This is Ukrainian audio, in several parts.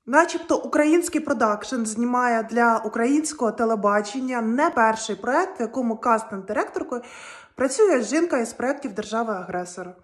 Начебто український продакшн знімає для українського телебачення не перший проект, в якому кастинг-директоркою працює жінка із проєктів держави-агресора.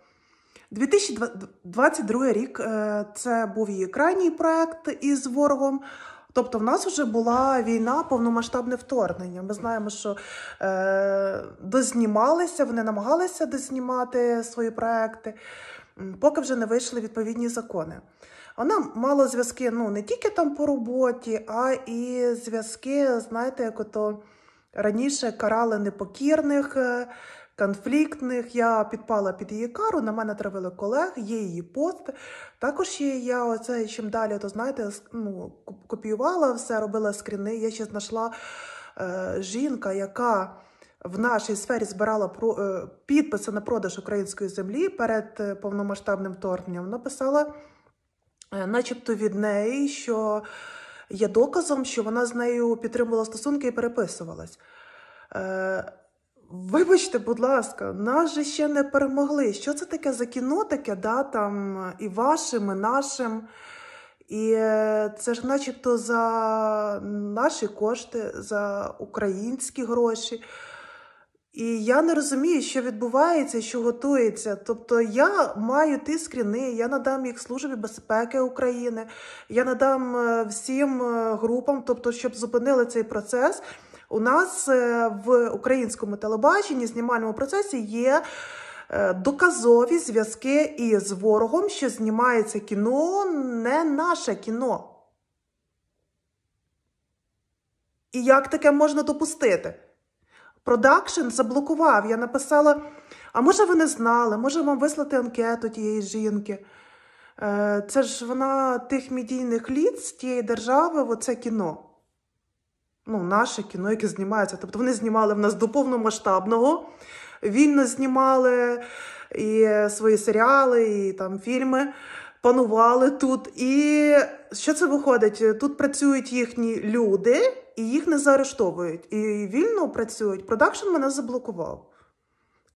2022 рік – це був її крайній проєкт із ворогом. Тобто в нас вже була війна, повномасштабне вторгнення. Ми знаємо, що дознімалися, вони намагалися дознімати свої проекти, поки вже не вийшли відповідні закони. Вона мала зв'язки не тільки там по роботі, а і зв'язки, знаєте, як ото раніше карали непокірних, конфліктних. Я підпала під її кару, на мене травили колег, є її пост. Також я оце, чим далі, то знаєте, копіювала все, робила скріни. Я ще знайшла жінка, яка в нашій сфері збирала підписи на продаж української землі перед повномасштабним вторгненням. Написала, начебто від неї, що є доказом, що вона з нею підтримувала стосунки і переписувалась. Вибачте, будь ласка, нас же ще не перемогли. Що це таке за кіно таке, да, там і вашим, і нашим? І це ж начебто за наші кошти, за українські гроші. І я не розумію, що відбувається, що готується. Тобто я маю ті скріни, я надам їх Службі безпеки України, я надам всім групам, тобто, щоб зупинили цей процес. У нас в українському телебаченні, знімальному процесі є доказові зв'язки із ворогом, що знімається кіно, не наше кіно. І як таке можна допустити? Продакшн заблокував. Я написала, а може ви не знали, може вам вислати анкету тієї жінки. Це ж вона тих медійних ліц тієї держави, оце кіно. Наше кіно, яке знімається. Тобто вони знімали в нас до повномасштабного, вільно знімали і свої серіали, і там фільми, панували тут. І що це виходить? Тут працюють їхні люди, і їх не заарештовують. І вільно працюють. Продакшн мене заблокував.